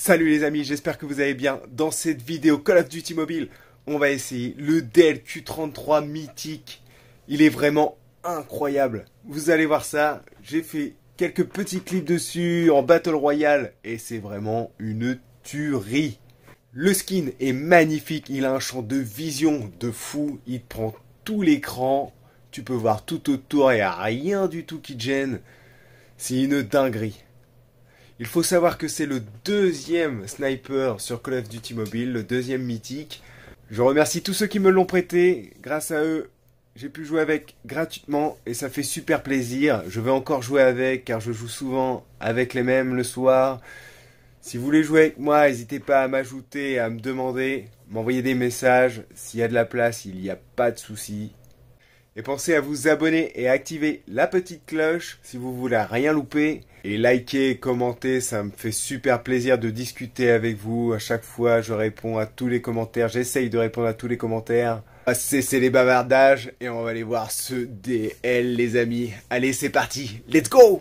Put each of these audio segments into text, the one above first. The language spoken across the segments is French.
Salut les amis, j'espère que vous allez bien. Dans cette vidéo Call of Duty Mobile, on va essayer le Dell Q33 mythique. Il est vraiment incroyable. Vous allez voir ça. J'ai fait quelques petits clips dessus en Battle Royale et c'est vraiment une tuerie. Le skin est magnifique, il a un champ de vision de fou, il prend tout l'écran. Tu peux voir tout autour, il n'y a rien du tout qui te gêne. C'est une dinguerie. Il faut savoir que c'est le deuxième sniper sur Call of Duty Mobile, le deuxième mythique. Je remercie tous ceux qui me l'ont prêté. Grâce à eux, j'ai pu jouer avec gratuitement et ça fait super plaisir. Je vais encore jouer avec car je joue souvent avec les mêmes le soir. Si vous voulez jouer avec moi, n'hésitez pas à m'ajouter, à me demander, m'envoyer des messages. S'il y a de la place, il n'y a pas de souci. Et pensez à vous abonner et à activer la petite cloche si vous voulez rien louper. Et likez, commentez, ça me fait super plaisir de discuter avec vous. À chaque fois, je réponds à tous les commentaires. J'essaye de répondre à tous les commentaires. On va cesser les bavardages et on va aller voir ce DL, les amis. Allez, c'est parti. Let's go!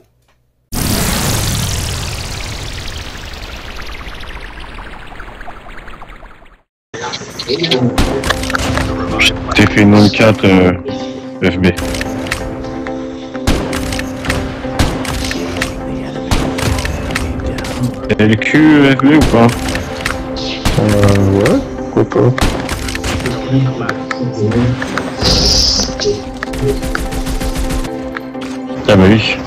J'ai fait une 94 FB. LQ FB ou pas? Ouais, pourquoi pas. Ah bah oui.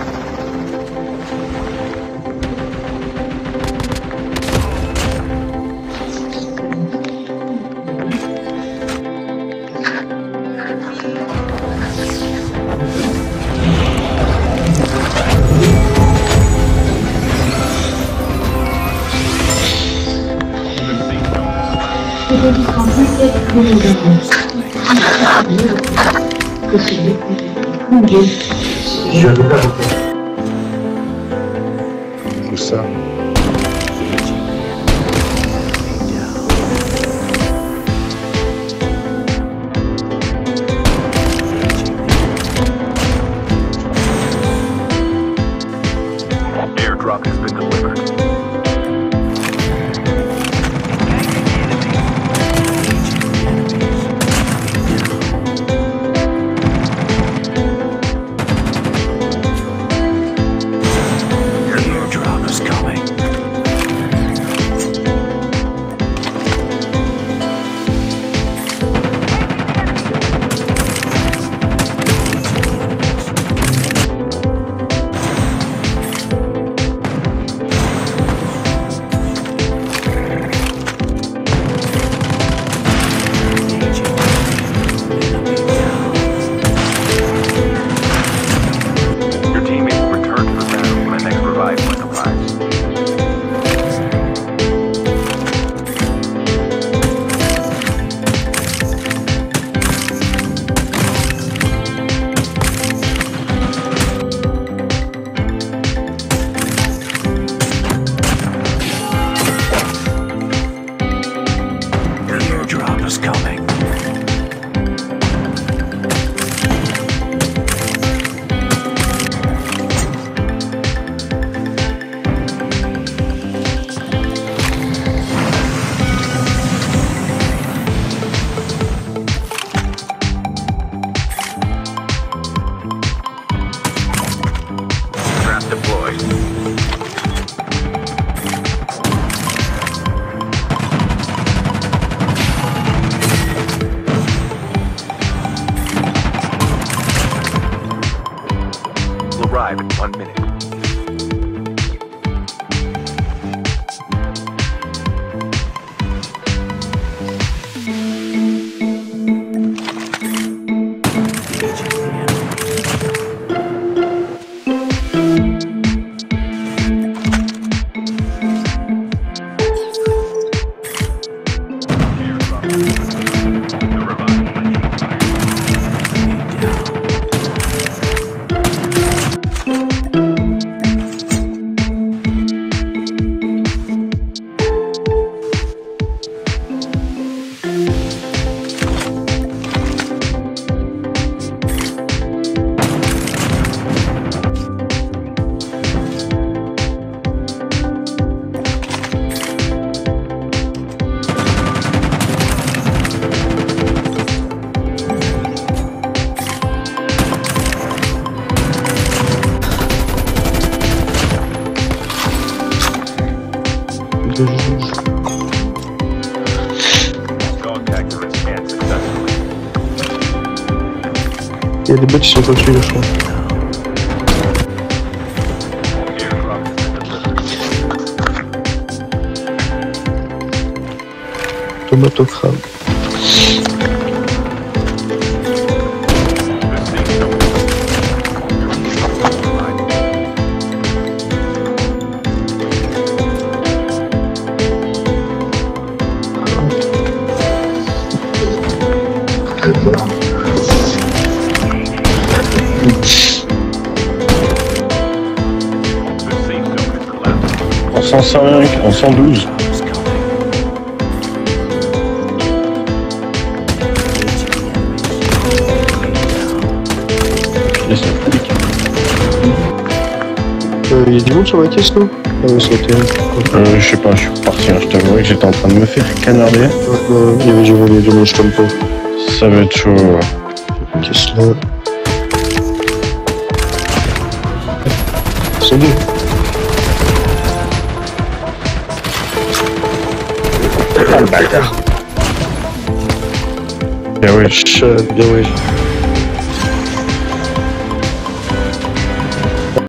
Tout ça. Airdrop has been delivered. Arrive in 1 minute. y a des bots qui sont au-dessus, là, je crois. Tomate au crabe. En 105, en 112. Et c'est flic. Y a du monde sur la caisse, non? Ah ouais, ça a été... Je sais pas, je suis parti, hein, je t'avouerai que j'étais en train de me faire canarder. Il y avait du monde, je tombe pas. Ça va être chaud. Caisse là. C'est deux. Ah le bâtard. Ah oui, Bien ouais.